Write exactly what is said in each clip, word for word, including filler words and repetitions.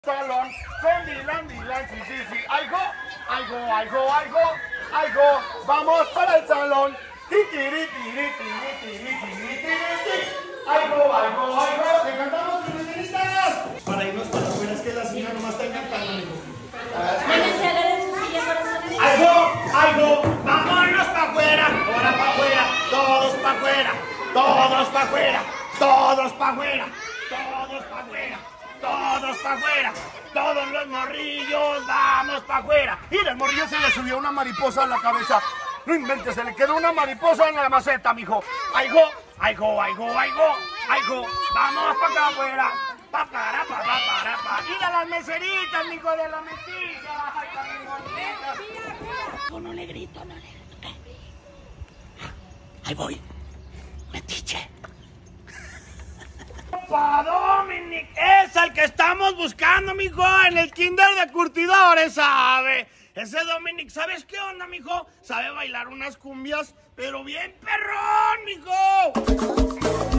Salón, Fendi, Landy, Lancy, sí, sí, algo, algo, algo, algo, algo, vamos para el salón, titiri, tiri, tiri, tiri, tiri, tiri, algo, algo, algo, ¿le cantamos, feministas? Para irnos para afuera, es que la señora nomás está cantando, hijo. Algo, algo, vámonos para afuera, ahora para afuera, todos para afuera, todos para afuera, todos para afuera, todos para afuera. Todos para afuera, todos los morrillos, vamos para afuera. Mira, el morrillo se le subió una mariposa a la cabeza. No inventes, se le quedó una mariposa en la maceta, mijo. Aigo, aigo, aigo, aigo, aigo, vamos para acá afuera. Pa, para, pa, pa, para, pa. Mira las meseritas, mijo, de la mesita. Ay, tan bonitas. No le grito, no le grito. Ahí voy, metiche. Pa Dominic, es el que estamos buscando, mijo, en el kinder de curtidores, ¿sabe? Ese Dominic, ¿sabes qué onda, mijo? Sabe bailar unas cumbias, pero bien perrón, mijo.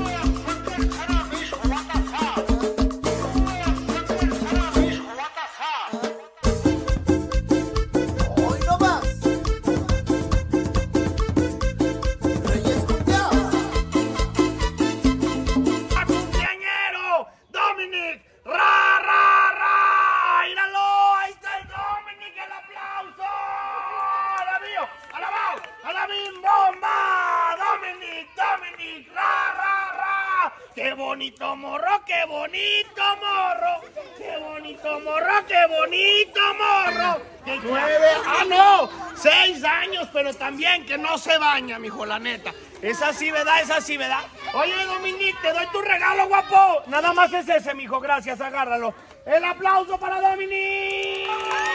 ¡Qué bonito morro, qué bonito morro! ¡Qué bonito morro, qué bonito morro! ¡Que nueve! ¡Ah, no! Seis años, pero también que no se baña, mijo, la neta. Esa sí, ¿verdad? Esa sí, ¿verdad? Oye, Dominic, te doy tu regalo, guapo. Nada más es ese, mijo, gracias, agárralo. ¡El aplauso para Dominic!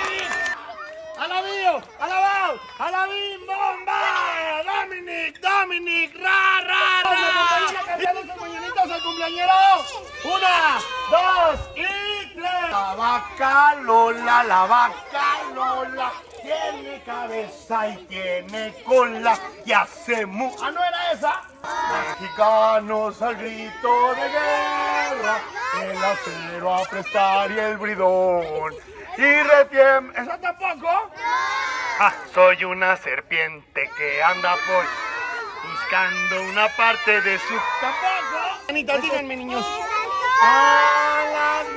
¡Alabío! ¡Alabao! ¡Alabim! ¡Bomba! ¡Dominic! ¡Dominic! ¡Ra, ra, ra! ¡Cambiando sus mañanitas al cumpleañero! ¡Una, dos y tres! La vaca Lola, la vaca Lola tiene cabeza y tiene cola y hace mu... ¿Ah, no era esa? Mexicanos al grito de guerra, el acero a prestar y el bridón. Y retiem... ¿Esa tampoco? No. Ah, soy una serpiente que anda por buscando una parte de su... ¿Tampoco? Mañanitas, díganme, niños. A las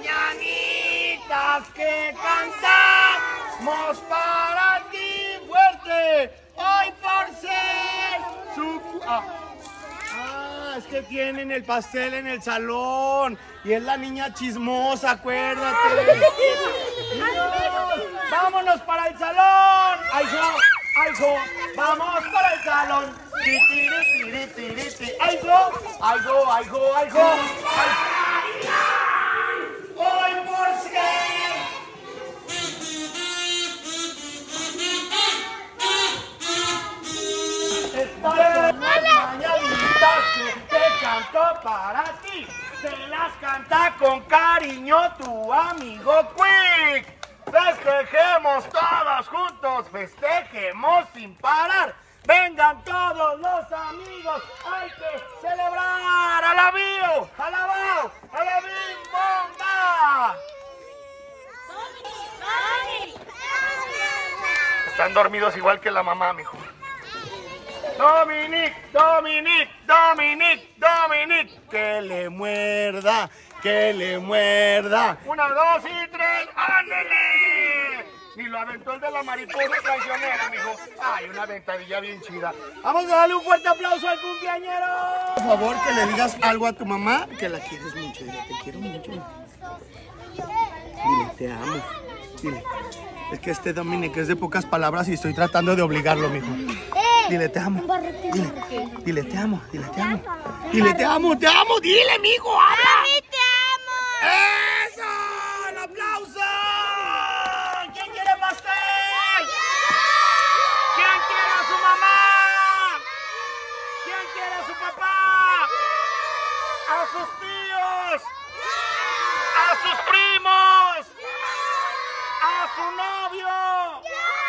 mañanitas que cantamos para ti fuerte, hoy por ser su... Ah. Ah, es que tienen el pastel en el salón y es la niña chismosa, acuérdate. Niños, vámonos para el salón. Ay, jo, ay, jo, vamos para el salón. Ti, ti, ti, ti, ti, ti. Ay, jo, ay, jo, ay, jo, ay, jo. Hoy por ser. Estas mañanitas que te canto para ti, se las canta con cariño tu amigo Quick. Festejemos todos juntos, festejemos sin parar. Vengan todos los amigos, hay que celebrar. ¡Alabío! ¡Alabao! ¡Alabim! ¡Bomba! Están dormidos igual que la mamá, mijo. Dominic, Dominic, Dominic, Dominic, que le muerda, que le muerda. Una, dos y tres, ¡ándele! Ni lo aventó el de la mariposa traicionera, mijo. Ay, una aventadilla bien chida. Vamos a darle un fuerte aplauso al cumpleañero. Por favor, que le digas algo a tu mamá, que la quieres mucho. Dile, te quiero mucho. Dile, te amo. Dile, es que este Dominic es de pocas palabras y estoy tratando de obligarlo, mijo. Dile, te amo. Dile, dile, te amo. Dile, te amo. Dile, te amo, te amo. Dile, mijo, habla. ¡Mami, te amo! ¡Eso! ¡El aplauso! ¿Quién quiere pastel? ¿Quién quiere a su mamá? ¿Quién quiere a su papá? ¿A sus tíos? ¿A sus primos? ¿A su novio?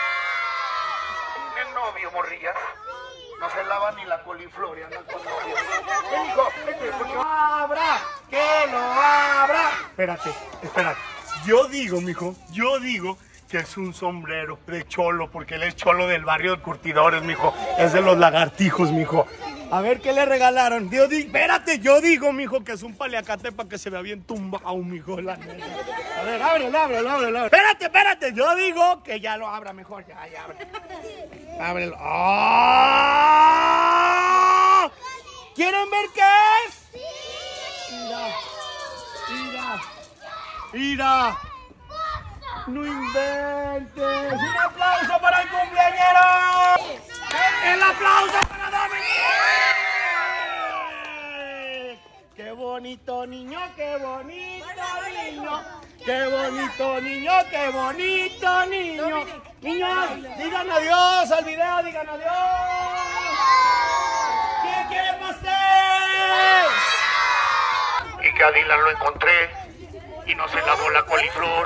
¿Qué novio, morrillas? No se lava ni la coliflor y andan con novio. Ven, hijo, vete, porque... ¡Abra! ¡Que lo abra! Espérate, espérate. Yo digo, mijo, yo digo que es un sombrero de cholo, porque él es cholo del barrio de Curtidores, mijo. Es de los lagartijos, mijo. A ver, ¿qué le regalaron? Yo digo, espérate, yo digo, mijo, que es un paliacate para que se vea bien tumbado, mijo. La neta. A ver, ábrelo, ábrelo, ábrelo, ábrelo. Espérate, espérate, yo digo que ya lo abra mejor, ya, ya abre. Ábrelo. ¡Oh! ¿Quieren ver qué es? Mira, mira, mira. No inventes. Un aplauso para el cumpleañero. El aplauso para Dominic. Qué bonito niño, qué bonito niño. Qué bonito niño, qué bonito niño. Niños, digan adiós al video, digan adiós. ¿Quién quiere pastel? Y que a Dylan lo encontré y no se lavó la coliflor.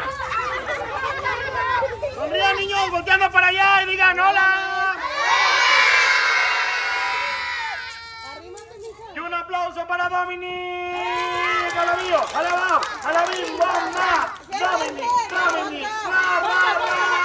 Sonrían, niños, volteando para allá y digan hola. Y un aplauso para Dominic. Alabío, alabao, alabim, bomba. Dominic, Dominic, ra, ra, ra.